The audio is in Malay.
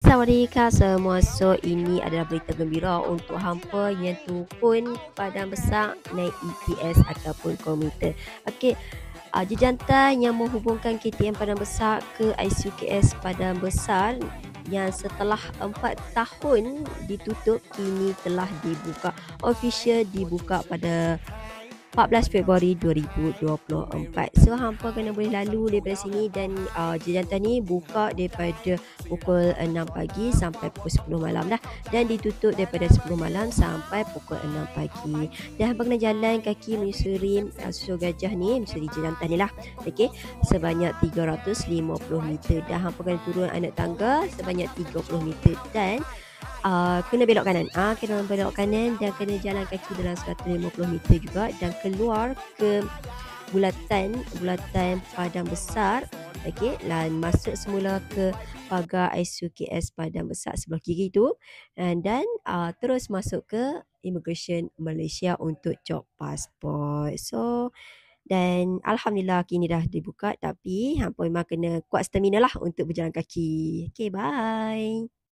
Sawadika semua. So ini adalah berita gembira untuk hampa yang turun Padang Besar naik ETS ataupun komuter. Okey, jejantan yang menghubungkan KTM Padang Besar ke ICUKS Padang Besar yang setelah 4 tahun ditutup kini telah dibuka. Official dibuka pada 14 Februari 2024. So hampa kena boleh lalu daripada sini dan jejantan ni buka daripada pukul 6 pagi sampai pukul 10 malam dah, dan ditutup daripada 10 malam sampai pukul 6 pagi. Dan hampa kena jalan kaki menyusuri susu gajah ni, menyusuri jejantan ni lah. Okey, sebanyak 350 meter, dan hampa kena turun anak tangga sebanyak 30 meter dan kena belok kanan. Kena belok kanan dan kena jalan kaki dalam 150 meter juga, dan keluar ke bulatan Padang Besar. Okey, dan masuk semula ke pagar ICUKS Padang Besar sebelah kiri tu, dan terus masuk ke Immigration Malaysia untuk cop pasport. So, dan Alhamdulillah kini dah dibuka, tapi hampa memang kena kuat stamina lah untuk berjalan kaki. Okay, bye.